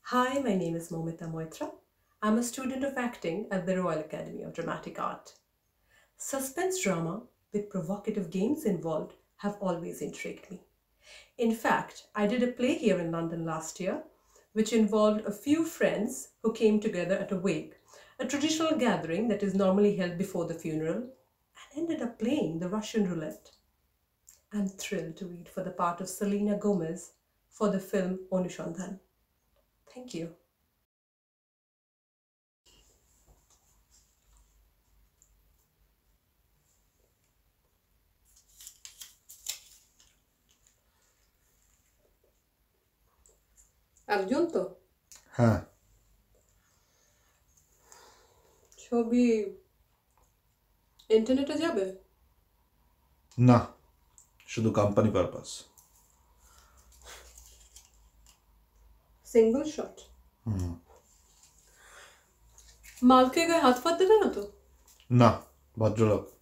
Hi, my name is Momita Moitra. I'm a student of acting at the Royal Academy of Dramatic Art. Suspense drama with provocative games involved have always intrigued me. In fact, I did a play here in London last year, which involved a few friends who came together at a wake, a traditional gathering that is normally held before the funeral, and ended up playing the Russian roulette. I'm thrilled to read for the part of Selena Gomez for the film Onushandhan. Thank you. একজন তো হ্যাঁ। ছবি ইন্টারনেটে যাবে? না, শুধু company purpose. Single shot? মালকে গায়ে হাত ফাত দেবে না তো? না, ভদ্রলোক।